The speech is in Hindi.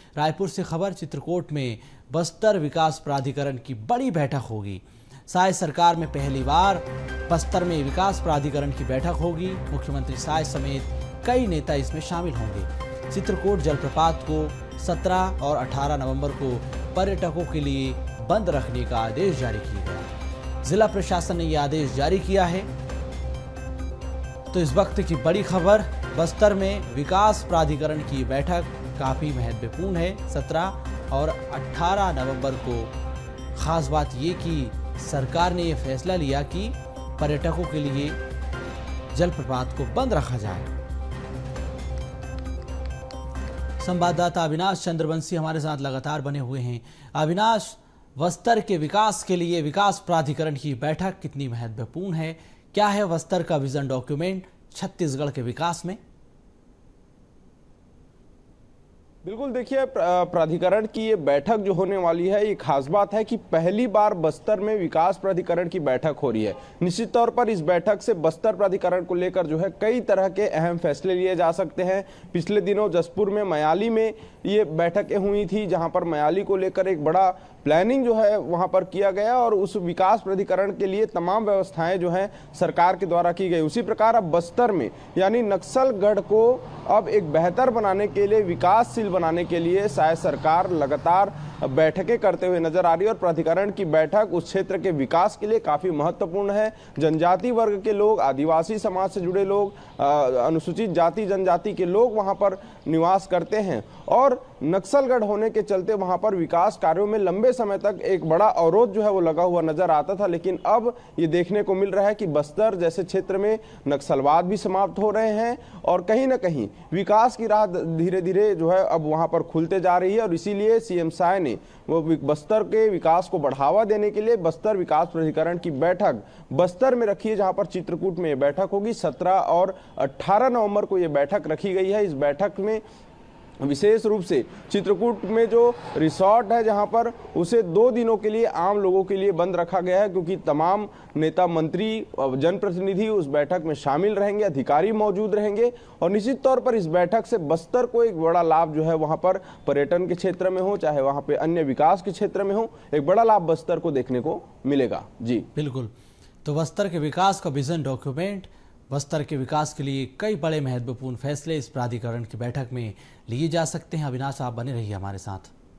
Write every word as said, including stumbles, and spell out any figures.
रायपुर से खबर, चित्रकूट में बस्तर विकास प्राधिकरण की बड़ी बैठक होगी। साय सरकार में पहली बार बस्तर में विकास प्राधिकरण की बैठक होगी। मुख्यमंत्री साय समेत कई नेता इसमें शामिल होंगे। चित्रकूट जलप्रपात को सत्रह और अठारह नवंबर को पर्यटकों के लिए बंद रखने का आदेश जारी किया गया। जिला प्रशासन ने यह आदेश जारी किया है। तो इस वक्त की बड़ी खबर, बस्तर में विकास प्राधिकरण की बैठक काफी महत्वपूर्ण है। सत्रह और अठारह नवंबर को खास बात ये कि सरकार ने यह फैसला लिया कि पर्यटकों के लिए जलप्रपात को बंद रखा जाए। संवाददाता अविनाश चंद्रवंशी हमारे साथ लगातार बने हुए हैं। अविनाश, बस्तर के विकास के लिए विकास प्राधिकरण की बैठक कितनी महत्वपूर्ण है? क्या है बस्तर का विजन डॉक्यूमेंट छत्तीसगढ़ के विकास में? बिल्कुल, देखिए, प्राधिकरण की ये बैठक जो होने वाली है, ये खास बात है कि पहली बार बस्तर में विकास प्राधिकरण की बैठक हो रही है। निश्चित तौर पर इस बैठक से बस्तर प्राधिकरण को लेकर जो है कई तरह के अहम फैसले लिए जा सकते हैं। पिछले दिनों जसपुर में मयाली में ये बैठकें हुई थी, जहां पर मयाली को लेकर एक बड़ा प्लानिंग जो है वहां पर किया गया और उस विकास प्राधिकरण के लिए तमाम व्यवस्थाएं जो हैं सरकार के द्वारा की गई। उसी प्रकार अब बस्तर में यानी नक्सलगढ़ को अब एक बेहतर बनाने के लिए, विकासशील बनाने के लिए शायद सरकार लगातार बैठकें करते हुए नजर आ रही है और प्राधिकरण की बैठक उस क्षेत्र के विकास के लिए काफी महत्वपूर्ण है। जनजाति वर्ग के लोग, आदिवासी समाज से जुड़े लोग, अनुसूचित जाति जनजाति के लोग वहां पर निवास करते हैं और नक्सलगढ़ होने के चलते वहां पर विकास कार्यों में लंबे समय तक एक बड़ा अवरोध जो है वो लगा हुआ नजर आता था। लेकिन अब ये देखने को मिल रहा है कि बस्तर जैसे क्षेत्र में नक्सलवाद भी समाप्त हो रहे हैं और कहीं ना कहीं विकास की राह धीरे धीरे जो है अब वहां पर खुलते जा रही है और इसीलिए सीएम साय ने वो बस्तर के विकास को बढ़ावा देने के लिए बस्तर विकास प्राधिकरण की बैठक बस्तर में रखी है, जहां पर चित्रकूट में ये बैठक होगी। सत्रह और अठारह नवंबर को ये बैठक रखी गई है। इस बैठक में विशेष रूप से चित्रकूट में जो रिसोर्ट है, जहां पर उसे दो दिनों के लिए आम लोगों के लिए बंद रखा गया है, क्योंकि तमाम नेता, मंत्री, जनप्रतिनिधि उस बैठक में शामिल रहेंगे, अधिकारी मौजूद रहेंगे और निश्चित तौर पर इस बैठक से बस्तर को एक बड़ा लाभ जो है वहां पर पर्यटन के क्षेत्र में हो, चाहे वहां पे अन्य विकास के क्षेत्र में हो, एक बड़ा लाभ बस्तर को देखने को मिलेगा। जी बिल्कुल, तो बस्तर के विकास का विजन डॉक्यूमेंट, बस्तर के विकास के लिए कई बड़े महत्वपूर्ण फैसले इस प्राधिकरण की बैठक में लिए जा सकते हैं। अविनाश, आप बने रहिए हमारे साथ।